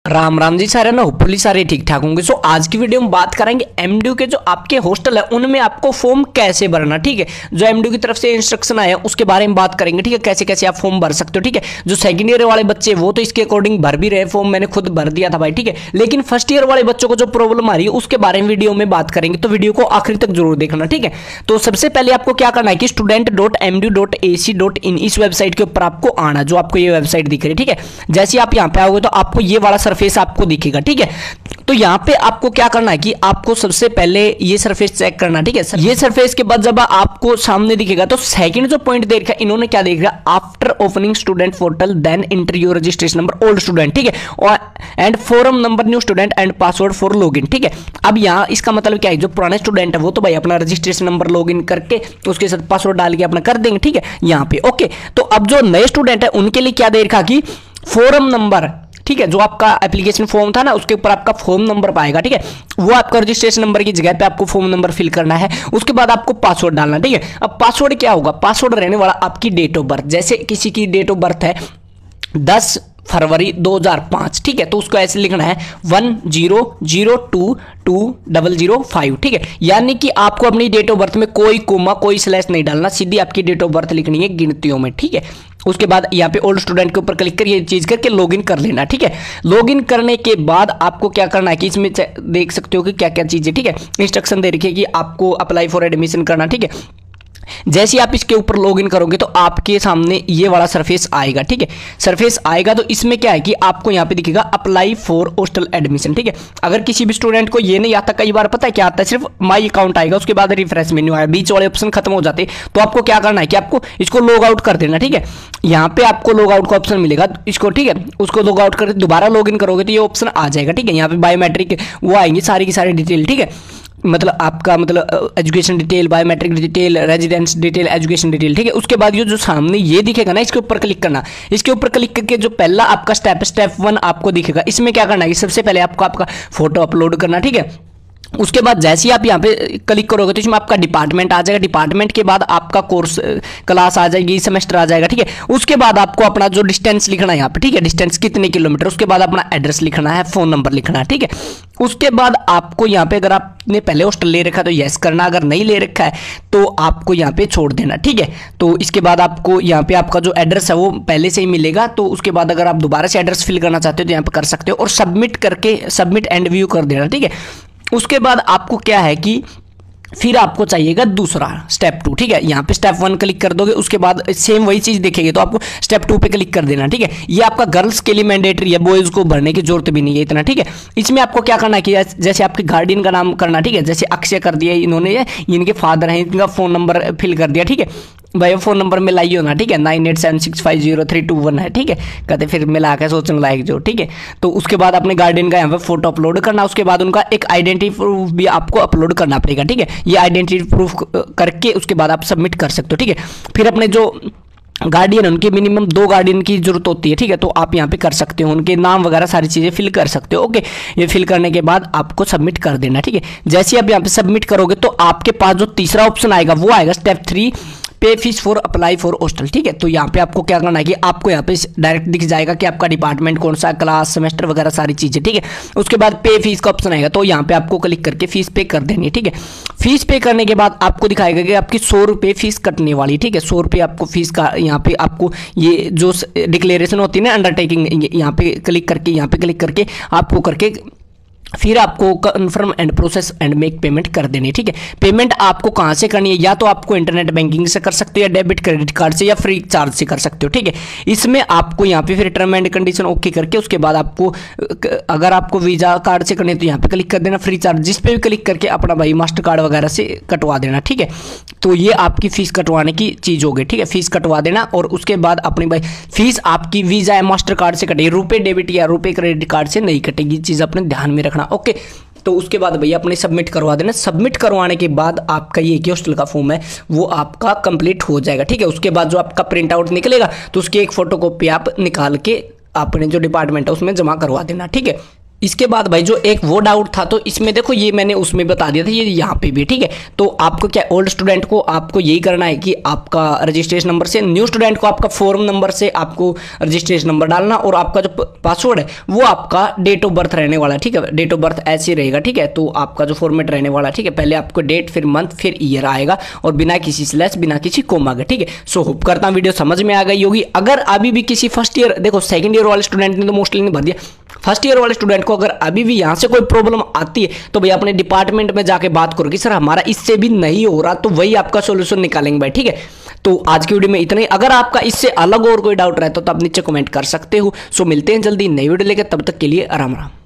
राम राम जी सारे ना, होपफुली सारे ठीक ठाक होंगे। सो आज की वीडियो में बात करेंगे एमडीयू के जो आपके हॉस्टल है उनमें आपको फॉर्म कैसे भरना। ठीक है, जो एमडीयू की तरफ से इंस्ट्रक्शन आया उसके बारे में बात करेंगे। ठीक है, कैसे कैसे आप फॉर्म भर सकते हो। ठीक है, जो सेकंड ईयर वाले बच्चे वो तो इसके अकॉर्डिंग भर भी रहे फॉर्म, मैंने खुद भर दिया था भाई। ठीक है, लेकिन फर्स्ट ईयर वाले बच्चों को जो प्रॉब्लम आ रही है उसके बारे में वीडियो में बात करेंगे, तो वीडियो को आखिर तक जरूर देखना। ठीक है, तो सबसे पहले आपको क्या करना है कि student.mdu.ac.in इस वेबसाइट के ऊपर आपको आना, जो आपको ये वेबसाइट दिख रही है। ठीक है, जैसे आप यहाँ पे आओगे तो आपको ये वाला सरफेस आपको दिखेगा। ठीक है, तो यहां पे आपको क्या करना है कि आपको सबसे पहले ये सरफेस चेक करना। ठीक है, ये सरफेस के बाद जब आपको सामने दिखेगा तो सेकंड जो पॉइंट दे रखा है इन्होंने क्या देख रहा, after opening student portal then enter your registration number old student. ठीक है, और and form number new student and password for login. ठीक है, अब यहाँ इसका मतलब क्या है, जो पुराने स्टूडेंट है वो तो भाई अपना रजिस्ट्रेशन नंबर लॉगिन करके उसके साथ पासवर्ड डाल के अपना कर देंगे। ठीक है, यहाँ पे ओके। तो अब जो नए स्टूडेंट है उनके लिए क्या दे रखा कि फोरम नंबर, ठीक है, जो आपका एप्लीकेशन फॉर्म था ना उसके ऊपर आपका फॉर्म नंबर पाएगा। ठीक है, वो आपका रजिस्ट्रेशन नंबर की जगह पे आपको फॉर्म नंबर फिल करना है। उसके बाद आपको पासवर्ड डालना। ठीक है, अब पासवर्ड क्या होगा, पासवर्ड रहने वाला आपकी डेट ऑफ बर्थ। जैसे किसी की डेट ऑफ बर्थ है 10 फरवरी 2005। ठीक है, तो उसको ऐसे लिखना है 10022005। ठीक है, यानी कि आपको अपनी डेट ऑफ बर्थ में कोई कोमा कोई स्लैश नहीं डालना, सीधी आपकी डेट ऑफ बर्थ लिखनी है गिनतियों में। ठीक है, उसके बाद यहाँ पे ओल्ड स्टूडेंट के ऊपर क्लिक कर ये चीज करके लॉगिन कर लेना। ठीक है, लॉगिन करने के बाद आपको क्या करना है कि इसमें देख सकते हो कि क्या क्या चीजें, ठीक है, इंस्ट्रक्शन दे रखी है कि आपको अप्लाई फॉर एडमिशन करना। ठीक है, जैसे आप इसके ऊपर लॉगिन करोगे तो आपके सामने ये वाला सरफेस आएगा। ठीक है, सरफेस आएगा तो इसमें क्या है कि आपको यहाँ पे दिखेगा अप्लाई फॉर हॉस्टल एडमिशन। ठीक है, अगर किसी भी स्टूडेंट को ये नहीं आता, कई बार पता है क्या आता है, सिर्फ माई अकाउंट आएगा, उसके बाद रिफ्रेश मेन्यू आएगा, बीच वाले ऑप्शन खत्म हो जाते, तो आपको क्या करना है कि आपको इसको लॉग आउट कर देना। ठीक है, यहाँ पे आपको लॉग आउट का ऑप्शन मिलेगा इसको। ठीक है, उसको लॉग आउट करके दोबारा लॉगिन करोगे तो ये ऑप्शन आ जाएगा। ठीक है, यहाँ पे बायोमेट्रिक वो आएंगी सारी की सारी डिटेल। ठीक है, मतलब आपका मतलब education detail, biometric detail, residence detail, education detail. ठीक है, उसके बाद ये जो सामने ये दिखेगा ना इसके ऊपर क्लिक करना। इसके ऊपर क्लिक करके जो पहला आपका स्टेप 1 आपको दिखेगा, इसमें क्या करना है, सबसे पहले आपको आपका फोटो अपलोड करना। ठीक है, उसके बाद जैसे ही आप यहाँ पे क्लिक करोगे तो इसमें आपका डिपार्टमेंट आ जाएगा। डिपार्टमेंट के बाद आपका कोर्स क्लास आ जाएगी, सेमेस्टर आ जाएगा। ठीक है, उसके बाद आपको अपना जो डिस्टेंस लिखना है यहाँ पे, ठीक है, डिस्टेंस कितने किलोमीटर, उसके बाद अपना एड्रेस लिखना है, फोन नंबर लिखना है। ठीक है, उसके बाद आपको यहाँ पे अगर आपने पहले हॉस्टल ले रखा है तो यस करना, अगर नहीं ले रखा है तो आपको यहाँ पे छोड़ देना। ठीक है, तो इसके बाद आपको यहाँ पे आपका जो एड्रेस है वो पहले से ही मिलेगा, तो उसके बाद अगर आप दोबारा से एड्रेस फिल करना चाहते हो तो यहाँ पे कर सकते हो और सबमिट करके सबमिट एंड व्यू कर देना। ठीक है, उसके बाद आपको क्या है कि फिर आपको चाहिएगा दूसरा स्टेप 2। ठीक है, यहाँ पे स्टेप 1 क्लिक कर दोगे, उसके बाद सेम वही चीज देखेगी तो आपको स्टेप 2 पे क्लिक कर देना। ठीक है, ये आपका गर्ल्स के लिए मैंडेटरी है, बॉयज को भरने की जरूरत भी नहीं है इतना। ठीक है, इसमें आपको क्या करना है कि जैसे आपके गार्डियन का नाम करना। ठीक है, जैसे अक्षय कर दिया इन्होंने, इनके फादर हैं, इनका फोन नंबर फिल कर दिया। ठीक है भाई, फोन नंबर में लाइए होना। ठीक है, 9876500321 है। ठीक है, कहते फिर मिला के सोचने लायक जो। ठीक है, तो उसके बाद अपने गार्डियन का यहाँ पे फोटो अपलोड करना, उसके बाद उनका एक आइडेंटिटी प्रूफ भी आपको अपलोड करना पड़ेगा। ठीक है, ये आइडेंटिटी प्रूफ करके उसके बाद आप सबमिट कर सकते हो। ठीक है, फिर अपने जो गार्डियन, उनके मिनिमम 2 गार्डियन की जरूरत होती है। ठीक है, तो आप यहाँ पे कर सकते हो, उनके नाम वगैरह सारी चीज़ें फिल कर सकते हो। ओके, ये फिल करने के बाद आपको सबमिट कर देना। ठीक है, जैसे आप यहाँ पे सबमिट करोगे तो आपके पास जो तीसरा ऑप्शन आएगा वो आएगा step 3 pay fees for apply for hostel. ठीक है, तो यहाँ पे आपको क्या करना है कि आपको यहाँ पे डायरेक्ट दिख जाएगा कि आपका डिपार्टमेंट कौन सा, क्लास, सेमेस्टर वगैरह सारी चीजें। ठीक है, उसके बाद पे फीस का ऑप्शन आएगा तो यहाँ पे आपको क्लिक करके फीस पे कर देनी है। ठीक है, फीस पे करने के बाद आपको दिखाएगा कि आपकी 100 रुपये फीस कटने वाली। ठीक है, 100 रुपये आपको फीस का, यहाँ पे आपको ये जो डिक्लेरेशन होती है ना अंडरटेकिंग, यहाँ पे क्लिक करके आपको करके फिर आपको confirm and process and make payment कर देनी। ठीक है, पेमेंट आपको कहाँ से करनी है, या तो आपको इंटरनेट बैंकिंग से कर सकते हो, या डेबिट क्रेडिट कार्ड से, या फ्री चार्ज से कर सकते हो। ठीक है, इसमें आपको यहाँ पे फिर टर्म एंड कंडीशन ओके करके उसके बाद आपको अगर आपको वीजा कार्ड से करनी है तो यहाँ पे क्लिक कर देना, फ्री चार्ज जिस पे भी क्लिक करके अपना भाई मास्टर कार्ड वगैरह से कटवा देना। ठीक है, तो ये आपकी फीस कटवाने की चीज़ होगी। ठीक है, फीस कटवा देना और उसके बाद अपनी भाई फीस आपकी वीजा या मास्टर कार्ड से कटेगी, रुपये डेबिट या रुपये क्रेडिट कार्ड से नहीं कटेगी, चीज़ अपने ध्यान में रखना। ओके, तो उसके बाद भैया अपने सबमिट करवा देना। सबमिट करवाने के बाद आपका ये हॉस्टल का फॉर्म है वो आपका कंप्लीट हो जाएगा। ठीक है, उसके बाद जो आपका प्रिंट आउट निकलेगा तो उसकी एक फोटोकॉपी आप निकाल के अपने जो डिपार्टमेंट है उसमें जमा करवा देना। ठीक है, इसके बाद भाई जो एक वो डाउट था, तो इसमें देखो ये मैंने उसमें बता दिया था, ये यहाँ पे भी ठीक है। तो आपको क्या ओल्ड स्टूडेंट को आपको यही करना है कि आपका रजिस्ट्रेशन नंबर से, न्यू स्टूडेंट को आपका फॉर्म नंबर से आपको रजिस्ट्रेशन नंबर डालना, और आपका जो पासवर्ड है वो आपका डेट ऑफ बर्थ रहने वाला है, ठीक है। डेट ऑफ बर्थ ऐसे रहेगा, ठीक है। तो आपका जो फॉर्मेट रहने वाला है, ठीक है, पहले आपको डेट, फिर मंथ, फिर ईयर आएगा, और बिना किसी स्लैश, बिना किसी कोमा के, ठीक है। सो होप करता हूं वीडियो समझ में आ गई होगी। अगर अभी भी किसी फर्स्ट ईयर, देखो सेकंड ईयर वाले स्टूडेंट ने तो मोस्टली नहीं भर दिया, फर्स्ट ईयर वाले स्टूडेंट को अगर अभी भी यहाँ से कोई प्रॉब्लम आती है तो भैया अपने डिपार्टमेंट में जाके बात करो कि सर हमारा इससे भी नहीं हो रहा, तो वही आपका सॉल्यूशन निकालेंगे भाई, ठीक है। तो आज की वीडियो में इतना ही। अगर आपका इससे अलग और कोई डाउट रहता तो आप नीचे कमेंट कर सकते हो। सो मिलते हैं जल्दी नई वीडियो लेकर, तब तक के लिए राम राम।